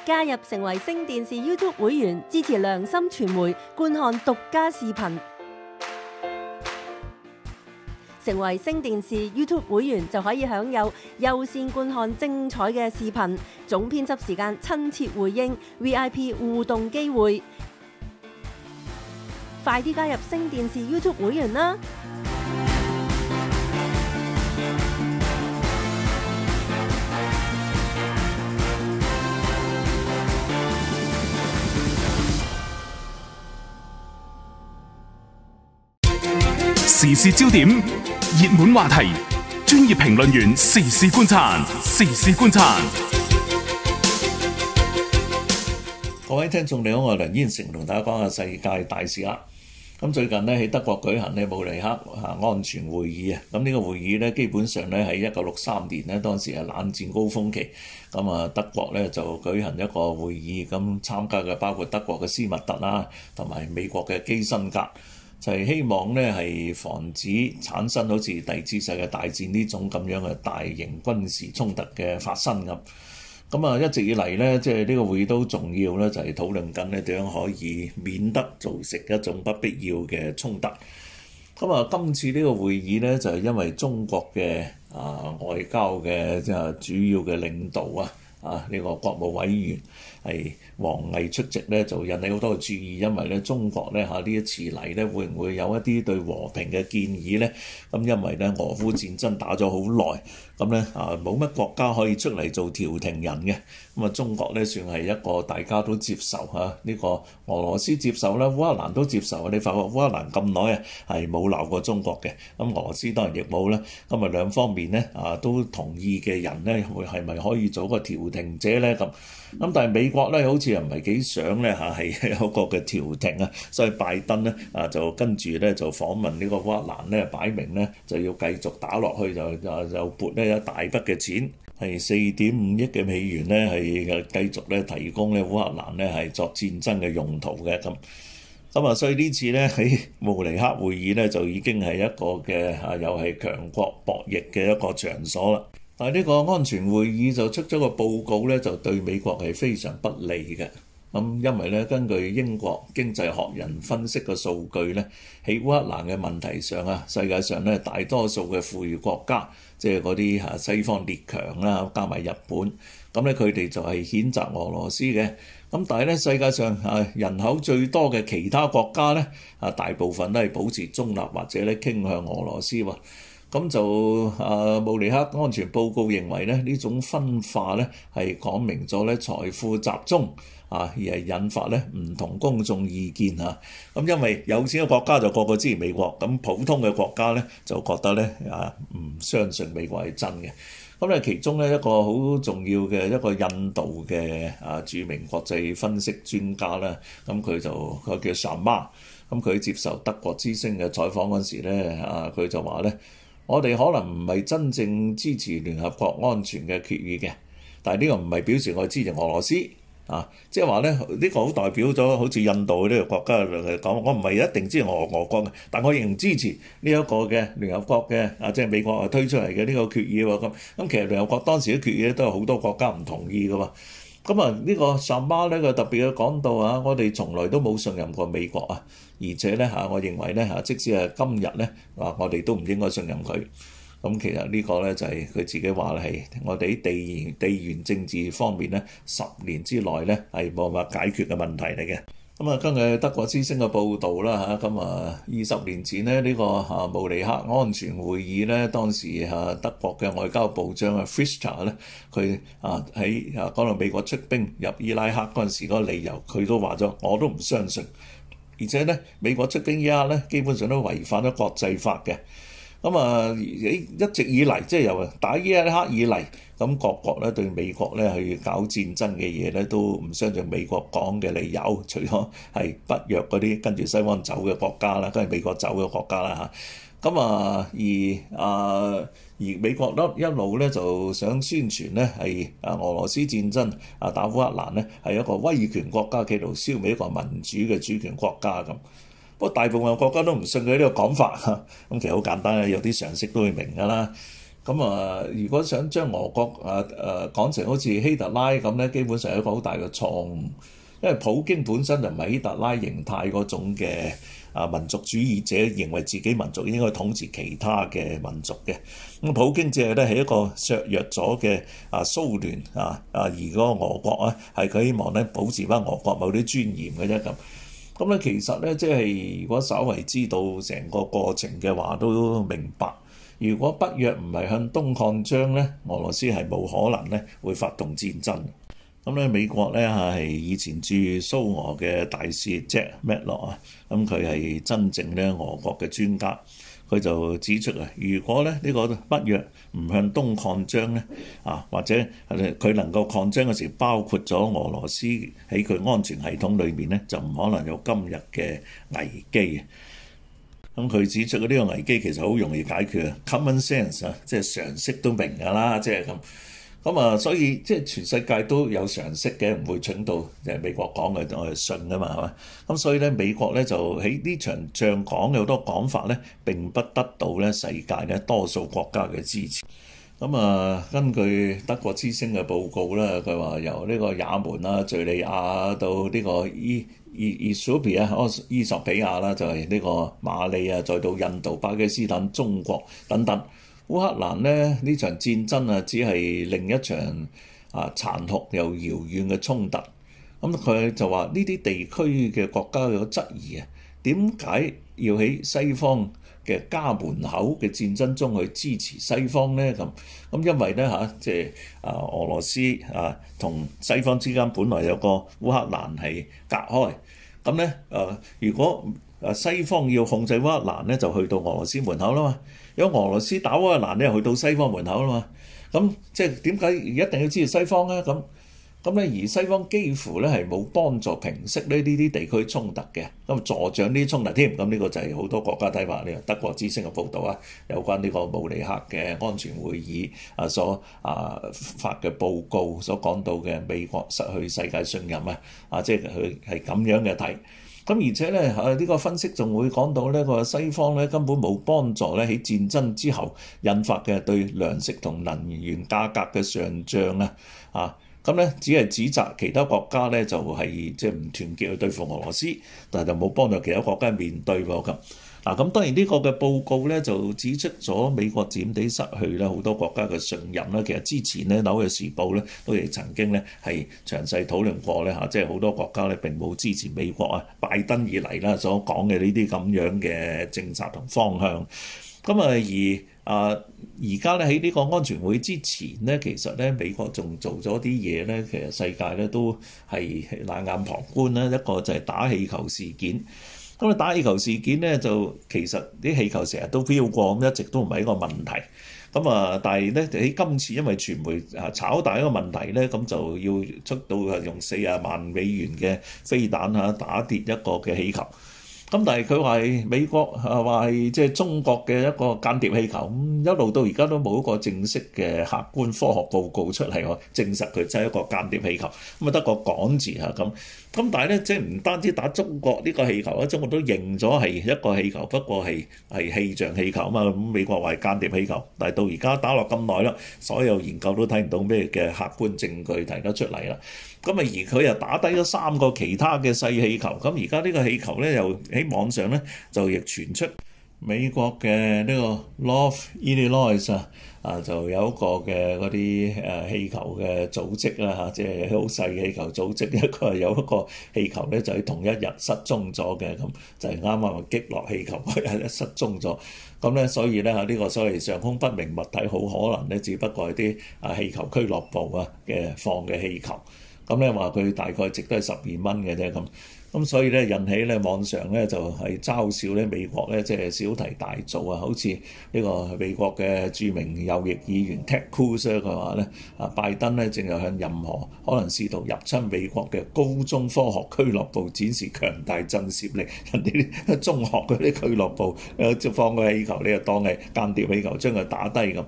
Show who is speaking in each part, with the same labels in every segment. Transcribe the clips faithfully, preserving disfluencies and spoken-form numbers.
Speaker 1: 加入成為星電視 YouTube 會員，支持良心傳媒，觀看獨家視頻。成為星電視 YouTube 會員就可以享有優先觀看精彩嘅視頻，總編輯時間親切回應 V I P 互動機會。快啲加入星電視 YouTube 會員啦！
Speaker 2: 時事焦點、熱門話題、專業評論員時事觀察，時事觀察。
Speaker 3: 各位聽眾你好，我係梁燕成，同大家講下世界大事啦。咁最近呢，喺德國舉行呢慕尼黑安全會議啊。咁呢個會議呢，基本上呢喺一九六三年呢，當時係冷戰高峰期。咁啊，德國呢就舉行一個會議，咁參加嘅包括德國嘅斯密特啦，同埋美國嘅基辛格。就係希望咧，係防止產生好似第二次世界大戰呢種咁樣嘅大型軍事衝突嘅發生咁。咁啊，一直以嚟咧，即係呢個會議都重要咧，就係討論緊咧點樣可以免得造成一種不必要嘅衝突。咁啊，今次呢個會議咧，就係因為中國嘅啊外交嘅即係主要嘅領導啊。啊！呢、這個國務委員係王毅出席咧，就引起好多嘅注意，因為咧中國咧嚇呢、啊、一次嚟咧，會唔會有一啲對和平嘅建議咧？咁因為咧俄烏戰爭打咗好耐，咁咧啊冇乜國家可以出嚟做調停人嘅，咁啊中國咧算係一個大家都接受嚇，呢、啊這個俄羅斯接受啦，烏克蘭都接受。你發覺烏克蘭咁耐啊係冇鬧過中國嘅，咁俄羅斯當然亦冇啦。咁啊兩方面咧啊都同意嘅人咧，會係咪可以做個調停者咧咁？咁但係美國咧好似又唔係幾想咧嚇係有個嘅調停啊，所以拜登咧啊就跟住咧就訪問呢個烏克蘭咧，擺明咧就要繼續打落去，就就就撥呢一大筆嘅錢，係四點五億嘅美元咧係繼續咧提供咧烏克蘭咧係作戰爭嘅用途嘅咁。咁啊，所以呢次咧喺慕尼黑會議咧就已經係一個嘅啊又係強國博弈嘅一個場所啦。但係呢個安全會議就出咗個報告咧，就對美國係非常不利嘅。咁因為咧，根據英國經濟學人分析嘅數據咧，喺烏克蘭嘅問題上啊，世界上咧大多數嘅富裕國家，即係嗰啲嚇西方列強啦，加埋日本，咁咧佢哋就係譴責俄羅斯嘅。咁但係咧，世界上啊人口最多嘅其他國家咧，啊大部分都係保持中立或者咧傾向俄羅斯喎。咁就啊慕尼黑安全報告認為咧，呢種分化咧係講明咗咧財富集中啊，而係引發咧唔同公眾意見啊。咁因為有錢嘅國家就個個支持美國，咁普通嘅國家咧就覺得咧啊唔相信美國係真嘅。咁咧其中咧一個好重要嘅一個印度嘅啊著名國際分析專家咧，咁佢就佢叫 Sharma，咁佢接受德國之聲嘅採訪嗰時咧啊，佢就話咧。我哋可能唔係真正支持聯合國安全嘅決議嘅，但係呢個唔係表示我支持俄羅斯啊，即係話咧呢個好代表咗好似印度呢個國家嚟講，我唔係一定支持俄俄國嘅，但我仍知持呢一個嘅聯合國嘅啊，即係美國推出嚟嘅呢個決議喎咁。咁其實聯合國當時嘅決議都有好多國家唔同意嘅喎。咁啊呢個薩巴咧佢特別嘅講到啊，我哋從來都冇信任過美國啊，而且咧嚇我認為咧嚇，即使係今日咧啊，我哋都唔應該信任佢。咁其實呢個咧就係佢自己話係我哋喺地緣地緣政治方面咧，十年之內咧係冇辦法解決嘅問題嚟嘅。咁啊，根據德國之聲嘅報導啦嚇，咁啊二十年前咧呢個啊慕尼黑安全會議咧，當時啊德國嘅外交部長啊 Fischer 咧，佢啊喺啊講到美國出兵入伊拉克嗰陣時嗰個理由，佢都話咗我都唔相信，而且咧美國出兵伊拉克咧，基本上都違反咗國際法嘅。咁啊，一直以嚟即係由打伊拉克以嚟，咁各國咧對美國咧去搞戰爭嘅嘢咧，都唔相信美國講嘅理由，除咗係北約嗰啲跟住西方走嘅國家啦，跟住美國走嘅國家啦嚇。咁啊，而啊而美國咧一路咧就想宣傳咧係啊俄羅斯戰爭啊打烏克蘭咧係一個威權國家企圖消滅一個民主嘅主權國家咁。不過大部分國家都唔信佢呢個講法嚇，咁其實好簡單嘅，有啲常識都會明㗎啦。咁咁啊，如果想將俄國啊誒講成好似希特拉咁咧，基本上係一個好大嘅錯誤，因為普京本身就唔係希特拉形態嗰種嘅啊民族主義者，認為自己民族應該統治其他嘅民族嘅。咁普京只係咧係一個削弱咗嘅啊蘇聯啊啊，而嗰個俄國啊係佢希望咧保持翻俄國某啲尊嚴嘅啫咁。咁咧其實咧即係如果稍為知道成個過程嘅話，都明白。如果北約唔係向東擴張咧，俄羅斯係冇可能咧會發動戰爭。咁咧美國咧係以前駐蘇俄嘅大使 Jack Matlock 啊，咁佢係真正咧俄國嘅專家，佢就指出啊，如果咧呢個北約唔向東擴張咧啊，或者佢能夠擴張嘅時包括咗俄羅斯喺佢安全系統裏面咧，就唔可能有今日嘅危機。咁佢指出嘅呢個危機其實好容易解決啊 ，common sense 啊，即係常識都明㗎啦，即係咁。咁啊，所以即係全世界都有常識嘅，唔會蠢到就係美國講嘅我哋信㗎嘛，係嘛？咁所以咧，美國咧就喺呢場仗講嘅好多講法咧，並不得到咧世界咧多數國家嘅支持。咁啊，根據德國之聲嘅報告咧，佢話由呢個也門啊、敍利亞到呢個伊伊伊索比亞、伊索比亞啦，就係呢個馬里啊，再到印度、巴基斯坦、中國等等。烏克蘭咧呢場戰爭啊，只係另一場啊殘酷又遙遠嘅衝突。咁佢就話呢啲地區嘅國家有質疑啊，點解要喺西方嘅家門口嘅戰爭中去支持西方咧？咁咁因為咧嚇，即係啊俄羅斯啊同西方之間本來有個烏克蘭係隔開，咁咧誒如果誒西方要控制烏克蘭咧，就去到俄羅斯門口啦嘛。如果俄羅斯打烏克蘭咧，去到西方門口啦嘛。咁即係點解一定要支持西方咧？咁咁咧，而西方幾乎咧係冇幫助平息呢呢啲地區衝突嘅，咁助長呢啲衝突添。咁呢個就係好多國家睇法。呢個德國之聲嘅報導啊，有關呢個慕尼黑嘅安全會議啊所啊發嘅報告所講到嘅美國失去世界信任啊，啊即係佢係咁樣嘅睇。咁而且咧，啊呢個分析仲會講到呢個西方咧根本冇幫助咧喺戰爭之後引發嘅對糧食同能源價格嘅上漲啊，啊咁咧只係指責其他國家咧就係即係唔團結去對付俄羅斯，但係就冇幫助其他國家面對喎咁。嗱咁當然呢個嘅報告咧就指出咗美國漸地失去咧好多國家嘅信任啦。其實之前咧《紐約時報》咧都亦曾經咧係詳細討論過咧嚇，即係好多國家咧並冇支持美國啊拜登以嚟啦所講嘅呢啲咁樣嘅政策同方向。咁啊而啊而家咧喺呢個安全會之前咧，其實咧美國仲做咗啲嘢咧，其實世界咧都係冷眼旁觀啦。一個就係打氣球事件。咁啊打氣球事件咧就其實啲氣球成日都飄過，咁一直都唔係一個問題。咁啊，但係咧喺今次因為傳媒啊炒大一個問題咧，咁就要出到係用四十萬美元嘅飛彈嚇打跌一個嘅氣球。咁但係佢話係美國啊話係即係中國嘅一個間諜氣球，咁一路到而家都冇一個正式嘅客觀科學報告出嚟，我證實佢真係一個間諜氣球，咁啊得個講字嚇咁。咁但係咧，即係唔單止打中國呢個氣球，中國都認咗係一個氣球，不過係係氣象氣球啊嘛。咁美國話係間諜氣球，但係到而家打落咁耐啦，所有研究都睇唔到咩嘅客觀證據提得出嚟啦。咁啊，而佢又打低咗三個其他嘅細氣球，咁而家呢個氣球咧又喺網上咧就亦傳出美國嘅呢個 North Illinois 啊啊就有一個嘅嗰啲誒氣球嘅組織啦嚇，即係好細嘅氣球組織，一個係有一個氣球咧就喺同一日失蹤咗嘅，咁就係啱啱擊落氣球嗰日咧失蹤咗。咁咧，所以咧嚇呢個所謂上空不明物體好可能咧，只不過係啲啊氣球俱樂部啊嘅放嘅氣球。咁咧話佢大概值都係十二蚊嘅啫咁，咁所以咧引起咧網上咧就係嘲笑咧美國咧即係小題大做啊！好似呢個美國嘅著名右翼議員 Ted Cruz 佢話咧啊拜登咧正係向任何可能試圖入侵美國嘅高中科學俱樂部展示強大震懾力，人哋啲中學嗰啲俱樂部誒放個氣球，你就當係間諜氣球將佢打低咁。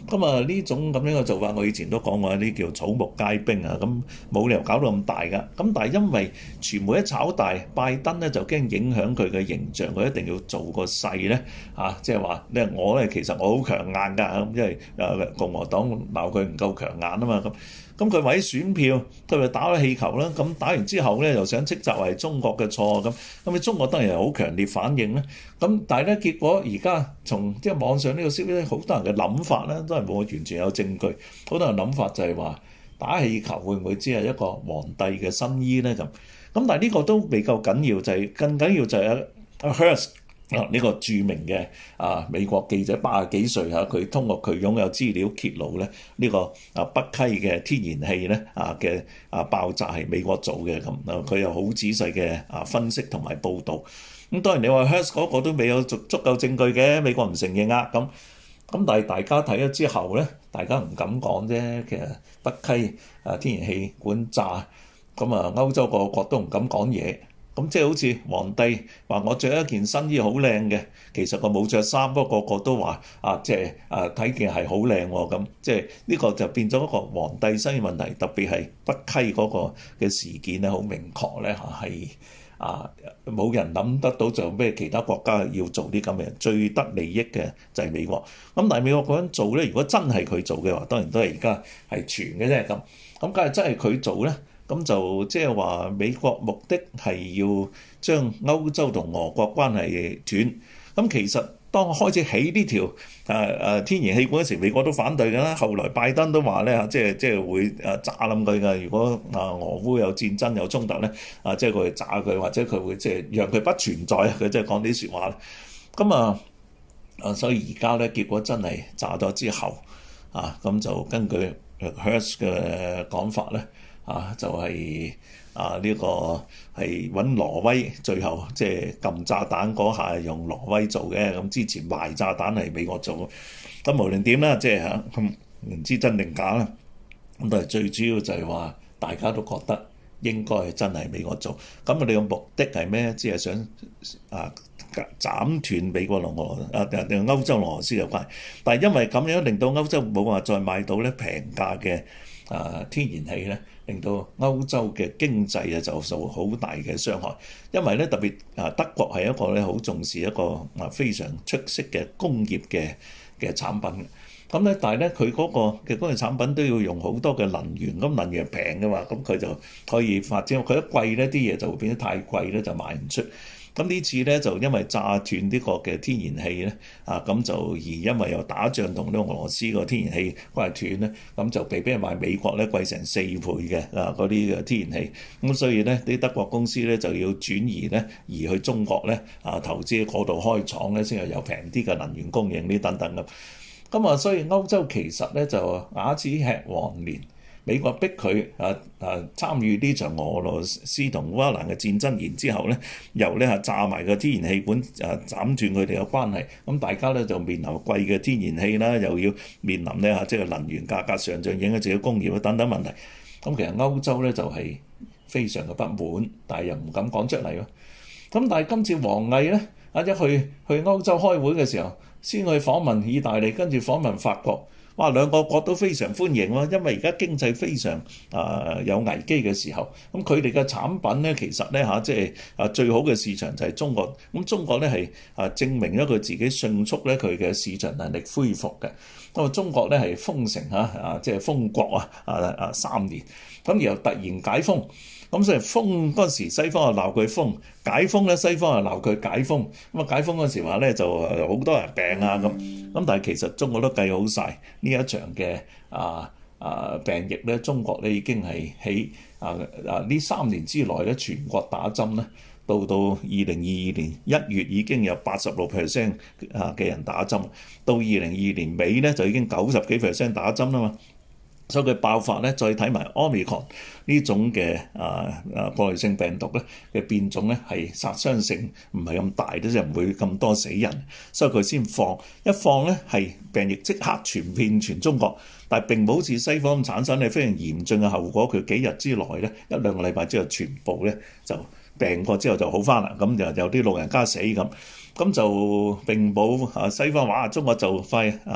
Speaker 3: 咁啊呢種咁樣嘅做法，我以前都講過，啲叫草木皆兵啊，咁冇理由搞到咁大㗎。咁但係因為傳媒一炒大，拜登咧就驚影響佢嘅形象，佢一定要做個勢咧嚇，即係話咧我咧其實我好強硬㗎，咁因為誒共和黨鬧佢唔夠強硬啊嘛咁。咁佢為選票，佢咪打咗氣球啦。咁打完之後咧，又想斥責係中國嘅錯咁。咁你中國當然係好強烈反應咧。咁但係咧，結果而家從即係網上呢個消息，好多人嘅諗法咧，都係冇完全有證據。好多人諗法就係話打氣球會唔會只係一個皇帝嘅新衣咧咁？咁但係呢個都未夠緊要，就係、是、更緊要就係阿 Hearst。啊！呢、這個著名嘅啊美國記者八十幾歲嚇，佢通過佢擁有資料揭露咧，呢、這個啊北溪嘅天然氣咧啊嘅啊爆炸係美國做嘅咁，啊佢有好仔細嘅啊分析同埋報導。咁當然你話 Hearst 嗰個都未有足足夠證據嘅，美國唔承認啊咁。咁但係大家睇咗之後咧，大家唔敢講啫。其實北溪啊天然氣管炸，咁啊歐洲各國都唔敢講嘢。咁即係好似皇帝話我着一件新衣好靚嘅，其實我冇着衫，不過個個都話啊，即係啊睇見係好靚喎咁，即係呢個就變咗一個皇帝新嘅問題，特別係北溪嗰個嘅事件咧，好明確咧嚇係啊冇人諗得到就咩其他國家要做啲咁嘅，最得利益嘅就係美國。咁但係美國嗰樣做咧，如果真係佢做嘅話，當然都係而家係傳嘅啫咁。咁假如真係佢做咧？咁就即係話美國目的係要將歐洲同俄國關係斷。咁其實當開始起呢條誒誒天然氣管嗰時，美國都反對㗎啦。後來拜登都話咧，即係即係會誒炸冧佢㗎。如果啊俄烏有戰爭有衝突咧，啊即係佢會炸佢，或者佢會即係讓佢不存在。佢即係講啲説話。咁啊啊，所以而家咧結果真係炸咗之後啊，咁就根據 Hearst 嘅講法咧。啊，就係、是、啊呢、這個係揾挪威，最後即係撳炸彈嗰下用挪威做嘅，咁之前壞炸彈係美國做。咁無論點啦，即係嚇咁唔知真定假啦。咁但係最主要就係話大家都覺得應該係真係美國做。咁我哋嘅目的係咩？只係想啊斬斷美國同俄啊定歐洲同俄羅斯有關係。但係因為咁樣令到歐洲冇話再買到咧平價嘅啊天然氣咧。令到歐洲嘅經濟啊就受好大嘅傷害，因為咧特別啊德國係一個咧好重視一個啊非常出色嘅工業嘅嘅產品，咁咧但係咧佢嗰個嘅工業產品都要用好多嘅能源，咁能源平嘅嘛，咁佢就可以發展。佢一貴咧啲嘢就會變得太貴咧，就賣唔出。咁呢次咧就因為炸斷呢個嘅天然氣咧，啊咁就而因為又打仗同呢個俄羅斯個天然氣關係斷咧，咁就被俾人賣美國咧貴成四倍嘅啊嗰啲嘅天然氣，咁所以咧啲德國公司咧就要轉移咧移去中國咧啊投資喺嗰度開廠咧，先係有平啲嘅能源供應呢等等咁。咁啊，所以歐洲其實咧就啞子吃黃連。美國逼佢啊啊參與呢場俄羅斯同烏克蘭嘅戰爭，然之後咧又咧係炸埋個天然氣管啊，斬斷佢哋嘅關係。咁大家咧就面臨貴嘅天然氣啦，又要面臨咧嚇即係能源價格上漲，影響自己工業等等問題。咁其實歐洲咧就係非常嘅不滿，但係又唔敢講出嚟咯。咁但係今次王毅咧啊一去去歐洲開會嘅時候，先去訪問意大利，跟住訪問法國。哇！兩個國都非常歡迎咯，因為而家經濟非常啊、呃、有危機嘅時候，咁佢哋嘅產品咧，其實咧嚇即係啊最好嘅市場就係中國。咁中國咧係啊證明咗佢自己迅速咧佢嘅市場能力恢復嘅。咁啊中國咧係封城嚇啊即係封國啊啊啊三年，咁然後突然解封。咁所以封嗰時，西方就鬧佢封；解封咧，西方就鬧佢解封。咁啊，解封嗰時話咧就好多人病啊咁。咁但係其實中國都計好晒呢一場嘅啊啊病疫咧，中國咧已經係喺啊啊呢三年之內咧全國打針咧，到到二零二二年一月已經有八十六 percent 啊嘅人打針，到二零二二年尾咧就已經九十幾 percent 打針啦嘛。所以佢爆發咧，再睇埋 Omicron 呢種嘅啊啊過濾性病毒咧嘅變種咧，係殺傷性唔係咁大，都就唔會咁多死人，所以佢先放一放咧，係病疫即刻傳遍全中國，但係並冇好似西方咁產生係非常嚴峻嘅後果。佢幾日之內咧，一兩個禮拜之後，全部咧就病過之後就好翻啦。咁就有啲老人家死咁，咁就並冇啊西方話中國就快啊。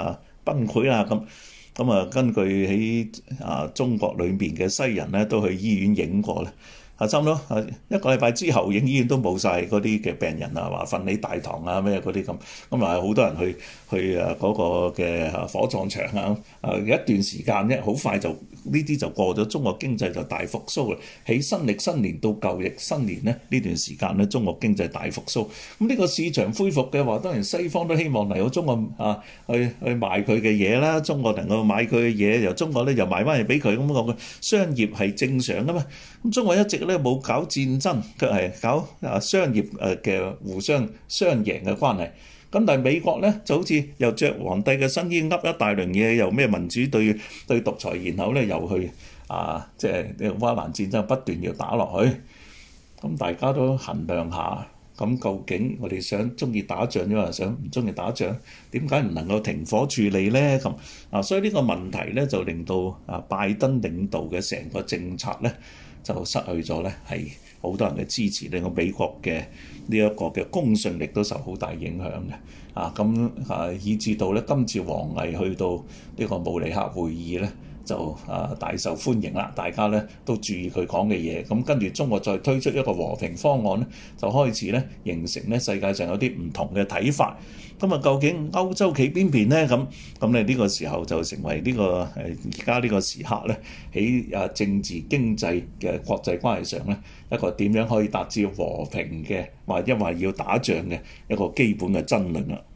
Speaker 3: 崩潰啦咁。咁啊，根據喺啊中國裏面嘅西人咧，都去醫院影過咧。啊，差唔多啊一個禮拜之後，影醫院都冇晒嗰啲嘅病人啊，話瞓喺大堂啊咩嗰啲咁。咁啊，好多人去去誒嗰個嘅火葬場啊。啊，一段時間咧，好快就呢啲就過咗，中國經濟就大復甦啦。喺新歷新年到舊歷新年咧呢段時間咧，中國經濟大復甦。咁呢個市場恢復嘅話，當然西方都希望嚟到中國啊去去賣佢嘅嘢啦。中國能夠買佢嘅嘢，由中國咧又賣翻嚟俾佢，咁個商業係正常噶嘛。咁中國一直咧冇搞戰爭，佢係搞啊商業誒嘅互相雙贏嘅關係。咁但係美國咧就好似又着皇帝嘅新衣，噏一大輪嘢，又咩民主對對獨裁，然後咧又去啊即係烏克蘭戰爭不斷要打落去。咁大家都衡量下，咁究竟我哋想中意打仗，抑或想唔中意打仗？點解唔能夠停火處理咧？咁啊，所以呢個問題咧就令到啊拜登領導嘅成個政策咧就失去咗咧係好多人嘅支持，令到美國嘅呢一個嘅公信力都受好大影響嘅。啊，咁啊以至到咧今次王毅去到呢個慕尼黑會議咧，就啊大受歡迎啦，大家咧都注意佢講嘅嘢。咁跟住中國再推出一個和平方案咧，就開始咧形成咧世界上有啲唔同嘅睇法。咁啊，究竟歐洲企邊邊咧？咁咁咧呢個時候就成為呢個誒而家呢個時刻咧，喺啊政治經濟嘅國際關係上咧，一個點樣可以達至和平嘅，或者話要打仗嘅一個基本嘅爭論啦。